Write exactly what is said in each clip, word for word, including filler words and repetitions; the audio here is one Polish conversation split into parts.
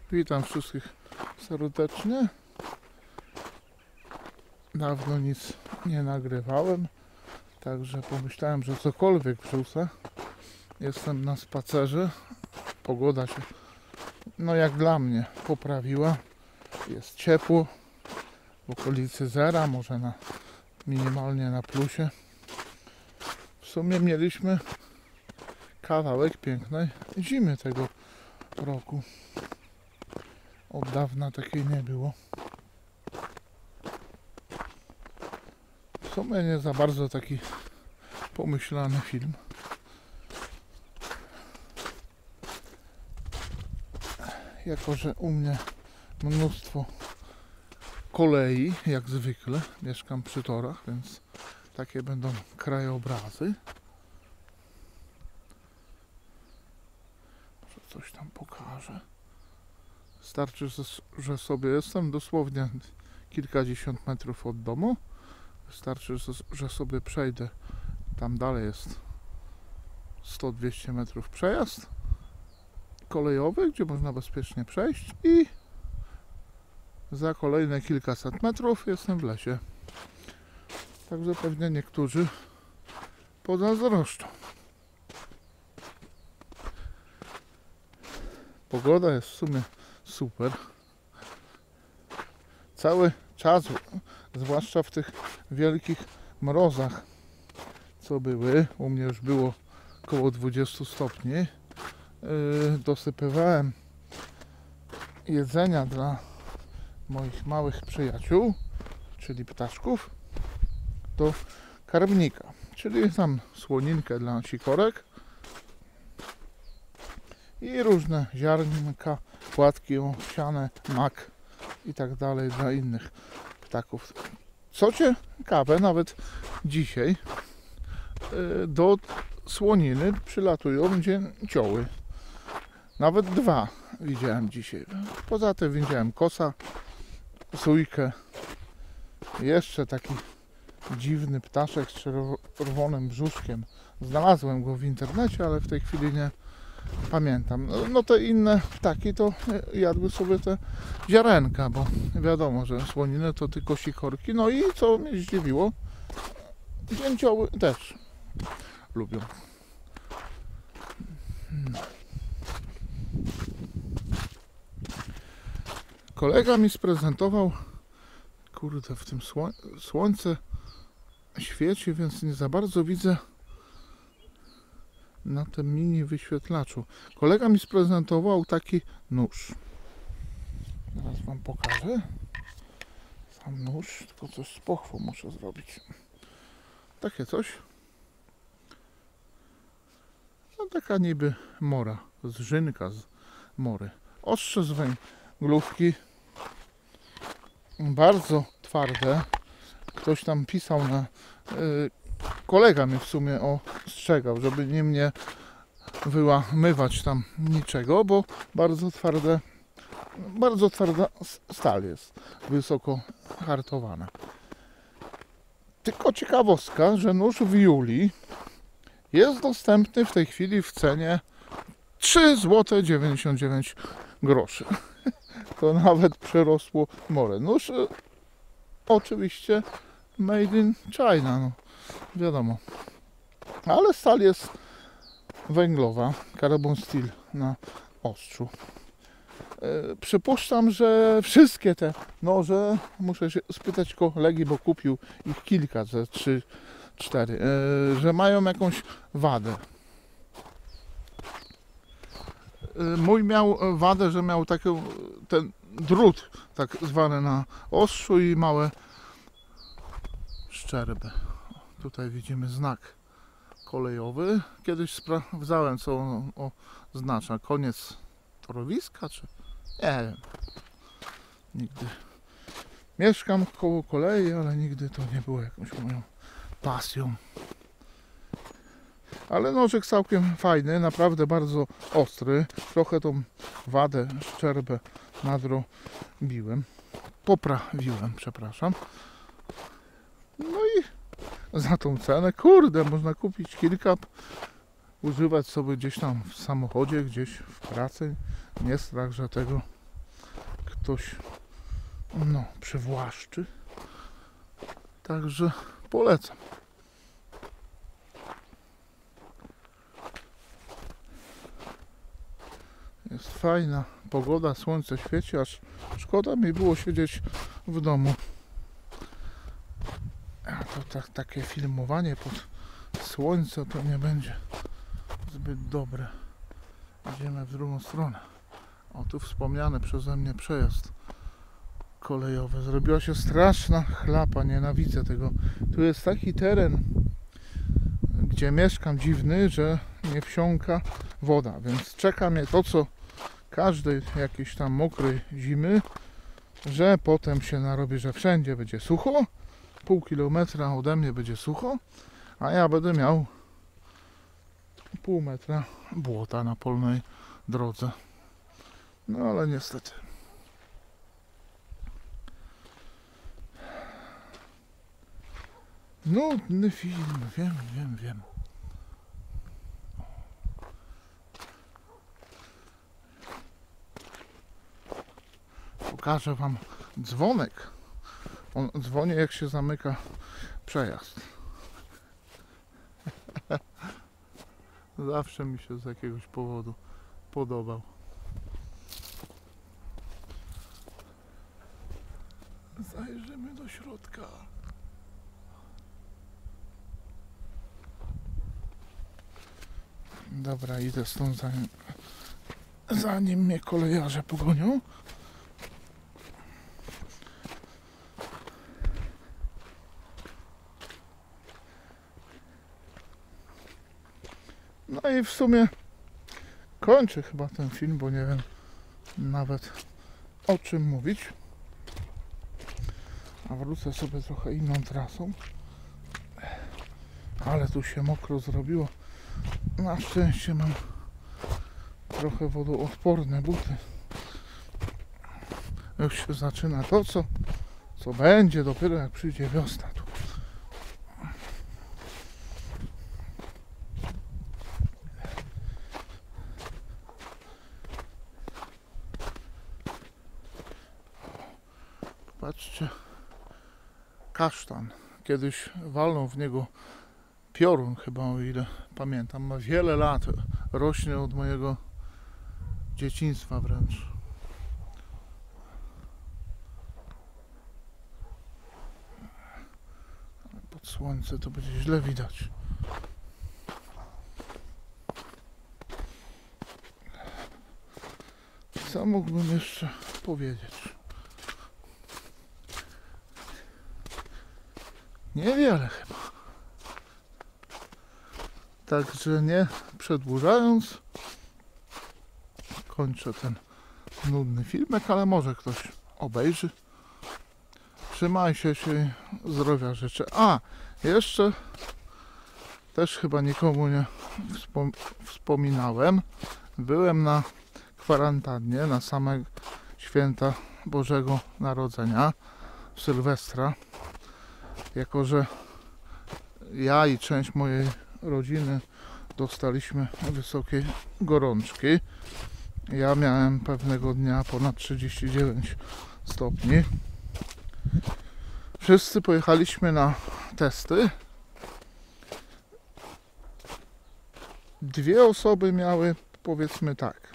Witam wszystkich serdecznie. Dawno nic nie nagrywałem, także pomyślałem, że cokolwiek wrzucę. Jestem na spacerze. Pogoda się, no jak dla mnie, poprawiła. Jest ciepło, w okolicy zera, może na minimalnie na plusie. W sumie mieliśmy kawałek pięknej zimy tego roku. Od dawna takiej nie było. W sumie nie za bardzo taki pomyślany film. Jako że u mnie mnóstwo kolei, jak zwykle, mieszkam przy torach, więc takie będą krajobrazy. Może coś tam pokażę. Starczy, że sobie jestem dosłownie kilkadziesiąt metrów od domu. Wystarczy, że sobie przejdę. Tam dalej jest sto dwieście metrów przejazd kolejowy, gdzie można bezpiecznie przejść, i za kolejne kilkaset metrów jestem w lesie. Także pewnie niektórzy pozazdroszczą. Pogoda jest w sumie super. Cały czas, zwłaszcza w tych wielkich mrozach, co były, u mnie już było około dwadzieścia stopni, yy, dosypywałem jedzenia dla moich małych przyjaciół, czyli ptaszków, do karmnika, czyli tam słoninkę dla sikorek i różne ziarnka, płatki owsiane, mak i tak dalej dla innych ptaków. Co ciekawe, nawet dzisiaj do słoniny przylatują dzięcioły. Nawet dwa widziałem dzisiaj. Poza tym widziałem kosa, sójkę, jeszcze taki dziwny ptaszek z czerwonym brzuszkiem. Znalazłem go w internecie, ale w tej chwili nie pamiętam. No, no te inne ptaki to jadły sobie te ziarenka, bo wiadomo, że słoniny to tylko sikorki. No i co mnie zdziwiło, dzięcioły też lubią. No. Kolega mi sprezentował, kurde, w tym sło słońce świeci, więc nie za bardzo widzę na tym mini wyświetlaczu. Kolega mi sprezentował taki nóż. Zaraz wam pokażę. Sam nóż, tylko coś z pochwą muszę zrobić. Takie coś. No taka niby mora, zżynka z mory. Ostrze z węglówki. Bardzo twarde. Ktoś tam pisał na... Yy, kolega mnie w sumie ostrzegał, żeby nie mnie wyłamywać tam niczego, bo bardzo twarde, bardzo twarda stal jest, wysoko hartowana. Tylko ciekawostka, że nóż w Julii jest dostępny w tej chwili w cenie trzy złote dziewięćdziesiąt dziewięć groszy. To nawet przerosło morę. Nóż oczywiście made in China, no wiadomo. Ale stal jest węglowa, carbon steel na ostrzu. Yy, przypuszczam, że wszystkie te noże, muszę się spytać kolegi, bo kupił ich kilka, ze trzy, cztery, yy, że mają jakąś wadę. Yy, mój miał wadę, że miał taki ten drut tak zwany na ostrzu i małe szczerby. Tutaj widzimy znak kolejowy. Kiedyś sprawdzałem, co on oznacza. Koniec torowiska, czy... Nie wiem. Nigdy. Mieszkam koło kolei, ale nigdy to nie było jakąś moją pasją. Ale nożyk całkiem fajny, naprawdę bardzo ostry. Trochę tą wadę, szczerbę nadrobiłem. Poprawiłem, przepraszam. No i za tą cenę, kurde, można kupić kilka, używać sobie gdzieś tam w samochodzie, gdzieś w pracy. Nie strach, że tego ktoś no, przywłaszczy. Także polecam. Jest fajna pogoda, słońce świeci, aż szkoda mi było siedzieć w domu. A to tak, takie filmowanie pod słońce to nie będzie zbyt dobre. Idziemy w drugą stronę. O, tu wspomniany przeze mnie przejazd kolejowy. Zrobiła się straszna chlapa, nienawidzę tego. Tu jest taki teren, gdzie mieszkam, dziwny, że nie wsiąka woda, więc czeka mnie to, co każdej jakiejś tam mokrej zimy, że potem się narobi, że wszędzie będzie sucho, pół kilometra ode mnie będzie sucho, a ja będę miał pół metra błota na polnej drodze. No ale niestety. Nudny film, wiem, wiem, wiem. Pokażę wam dzwonek. On dzwoni, jak się zamyka przejazd. Zawsze mi się z jakiegoś powodu podobał. Zajrzymy do środka. Dobra, idę stąd zanim, zanim mnie kolejarze pogonią. No i w sumie kończę chyba ten film, bo nie wiem nawet o czym mówić. A wrócę sobie trochę inną trasą. Ale tu się mokro zrobiło. Na szczęście mam trochę wodoodporne buty. Już się zaczyna to, co, co będzie dopiero jak przyjdzie wiosna tu. Patrzcie, kasztan. Kiedyś walnął w niego piorun, chyba o ile pamiętam. Ma wiele lat. Rośnie od mojego dzieciństwa wręcz. Pod słońce to będzie źle widać. Co mógłbym jeszcze powiedzieć? Niewiele chyba. Także nie przedłużając, kończę ten nudny filmek, ale może ktoś obejrzy. Trzymajcie się, zdrowia życzę. A, jeszcze też chyba nikomu nie wspom wspominałem. Byłem na kwarantannie na same święta Bożego Narodzenia, Sylwestra. Jako że ja i część mojej rodziny dostaliśmy wysokiej gorączki. Ja miałem pewnego dnia ponad trzydzieści dziewięć stopni. Wszyscy pojechaliśmy na testy. Dwie osoby miały, powiedzmy tak,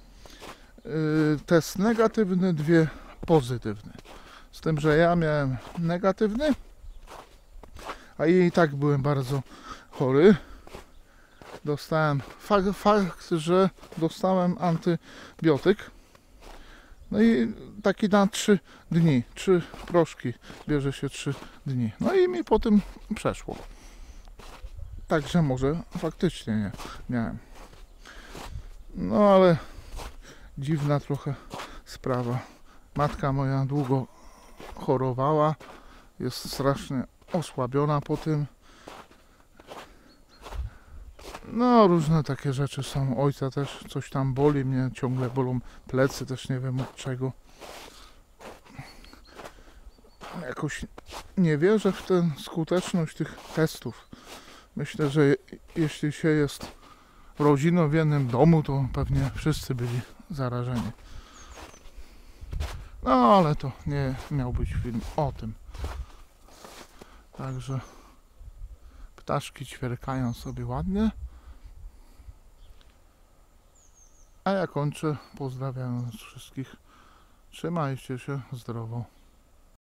test negatywny, dwie pozytywny. Z tym, że ja miałem negatywny, a i tak byłem bardzo chory. Dostałem fakt, fakt, że dostałem antybiotyk. No i taki na trzy dni. Trzy proszki bierze się trzy dni. No i mi po tym przeszło. Także może faktycznie nie miałem. No ale dziwna trochę sprawa. Matka moja długo chorowała. Jest strasznie osłabiona po tym. No różne takie rzeczy są. Ojca też coś tam boli, mnie ciągle bolą plecy, też nie wiem od czego. Jakoś nie wierzę w tę skuteczność tych testów. Myślę, że jeśli się jest rodziną w jednym domu, to pewnie wszyscy byli zarażeni. No ale to nie miał być film o tym. Także ptaszki ćwierkają sobie ładnie. A ja kończę, pozdrawiam wszystkich. Trzymajcie się zdrowo.